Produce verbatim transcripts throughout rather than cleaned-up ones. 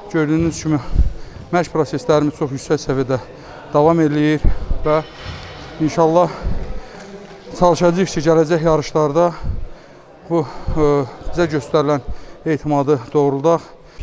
gördüyünüz kimi məşq proseslərimiz çox yüksək səviyyədə davam edir və inşallah çalışacağıq ki, gələcək yarışlarda bu e, bizə göstərilən etimadı doğruldaq.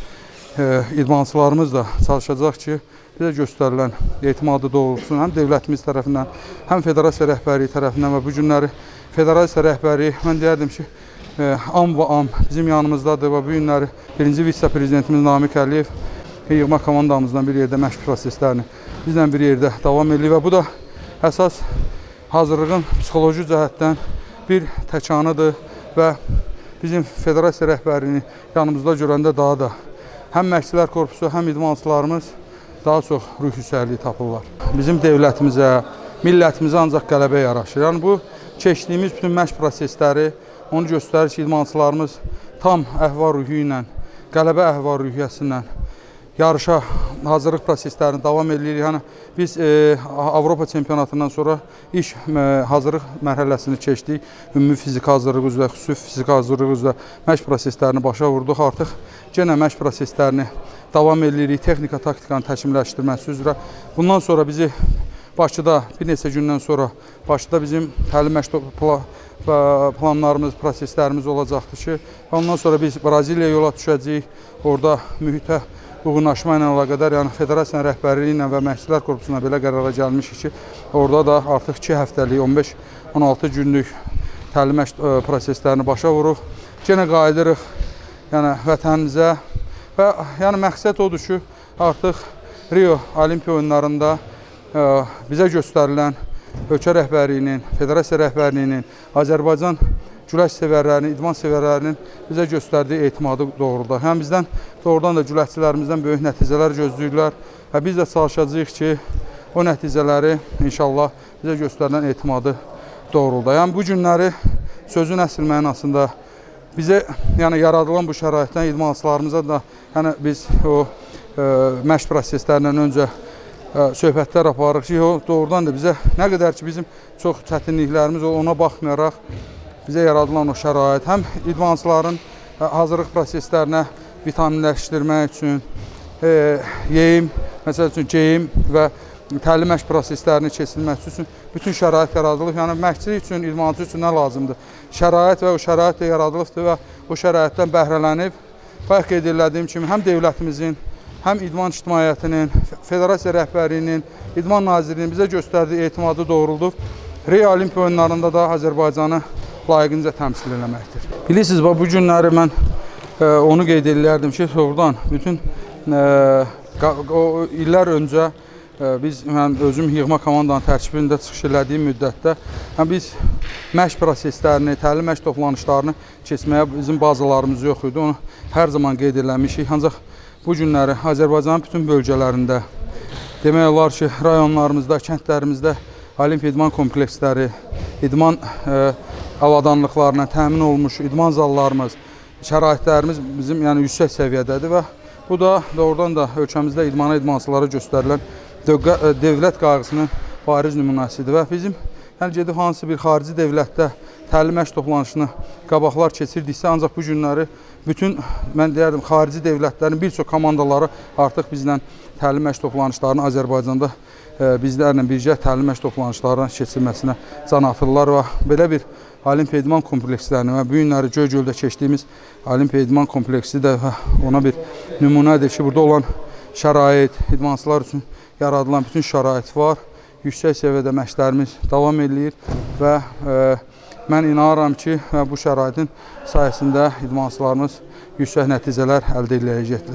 E, idmançılarımız da çalışacaq ki, bizə göstərilən etimadı doğrulsun. Həm dövlətimiz tərəfindən, həm federasiya rəhbərliyi tərəfindən və bu günləri federasiya rəhbəri, mən deyərdim ki, e, am və am bizim yanımızdadır və bu günləri birinci vitse-prezidentimiz Namiq Əliyev yığma komandamızdan bir yerdə məşq proseslərini bizlə bir yerdə davam edir və bu da əsas hazırlığın psixoloji cəhətdən bir təkanıdır və bizim federasiya rəhbərini yanımızda görəndə daha da həm məşqçilər korpusu, həm idmançılarımız daha çox ruh yüksəkliyi tapırlar. Bizim dövlətimizə, millətimizə ancaq qələbə yaraşır. Yəni bu keçdiyimiz bütün məşq prosesləri onu göstərir ki, idmançılarımız tam əhval-ruhiyyə ilə, qələbə əhval-ruhiyyəsi ilə yarışa hazırlıq proseslərini davam edirik. Yəni biz e, Avropa çempionatından sonra ilk e, hazırlıq mərhələsini keçdik. Ümumi fiziki hazırlıq üzrə, xüsusi fiziki hazırlıq üzrə məşq proseslərini başa vurduq. Artıq yenə məşq proseslərini davam edirik. Texnika, taktikanın təkmilləşdirməsi üzrə. Bundan sonra bizi Bakıda bir neçə gündən sonra Bakıda bizim təlim məşq planlarımız, proseslərimiz olacaqdır ki, ondan sonra biz Braziliyaya yola düşəcəyik. Orada mühitə uyğunlaşma ilə əlaqədar, yəni federasiya rəhbərliyi ilə və məşqçilər korpusuna belə qərara gəlmişik ki, orada da artıq iki həftəlik, on beş on altı günlük təlim məşq proseslərini başa vuruq. Yenə qayıdırıq yəni vətənimizə və yəni məqsəd odur ki, artıq Rio Olimpiya oyunlarında ə, bizə göstərilən ölkə rəhbərliyinin, federasiya rəhbərliyinin, Azərbaycan güləş sevərlərinin, idman sevərlərinin bizə göstərdiyi etimadı doğrulda. Həm bizdən doğrudan da güləşçilərimizdən böyük nəticələr gözləyirlər və biz də çalışacağıq ki, o nəticələri inşallah bizə göstərilən etimadı doğrulda. Yəni bu günləri sözün əsl mənasında bizə yəni yaradılan bu şəraitdən idmançılarımıza da yəni biz o e, məşq proseslərindən öncə e, söhbətlər aparırıq ki, o doğrudan da bizə nə qədər ki bizim çox çətinliklərimiz ona baxmayaraq bizə yaradılan o şərait, həm idmançıların hazırlıq proseslərinə vitaminləşdirmək üçün, e, yeyim, məsəl üçün geyim və təlim məşq proseslərini keçirilməsi üçün bütün şərait yaradılıb. Yəni məşqçi üçün, idmançı üçün nə lazımdır? Şərait və o şərait də yaradılıbdır və o şəraitdən bəhrələnib, bayaq qeyd edildiyim kimi həm dövlətimizin, həm idman ictimaiyyətinin, federasiya rəhbərliyinin, idman nazirliyinin bizə göstərdiyi etimadı doğruldub. Rio Olimpiya oyunlarında da Azərbaycanı layiqincə təmsil eləməkdir. Bilirsiniz, bu günləri mən e, onu qeyd edərdim ki, doğrudan bütün e, o illər öncə e, biz, mən özüm yığma komandanın tərkibində çıxış elədiyim müddətdə yəni biz məşq proseslərini, təlim məşq toplanışlarını keçməyə bizim bazalarımız yox idi. Onu hər zaman qeyd eləmişik. Ancaq bu günləri Azərbaycanın bütün bölgələrində demək olar ki, rayonlarımızda, kəndlərimizdə Olimpiya idman kompleksləri, idman e, avadanlıqlarına təmin olmuş idman zallarımız, şəraitlərimiz bizim yəni yüksək səviyyədədir və bu da doğrudan da ölkəmizdə idmana idmançılara göstərilən dövlət qayğısının bariz nümunəsidir və bizim yəni gedib hansı bir xarici dövlətdə təlim məşq toplanışını qabaqlar keçirdiksə, ancaq bu günləri bütün, mən deyərdim, xarici dövlətlərin bir çox komandaları artıq bizlə təlim məşq toplanışlarını Azərbaycanda e, bizlərlə birgə təlim məşq toplanışlarına keçirməsinə can atırlar və belə bir Olimpiya idman komplekslərini və bu günləri Göygöldə keçdiyimiz Olimpiya idman kompleksi də ona bir nümunədir ki, burada olan şərait, idmançılar üçün yaradılan bütün şərait var. Yüksək səviyyədə məşqlərimiz davam edir və e, mən inanıram ki, bu şəraitin sayəsində idmançılarımız yüksək nəticələr əldə edəcəkdir.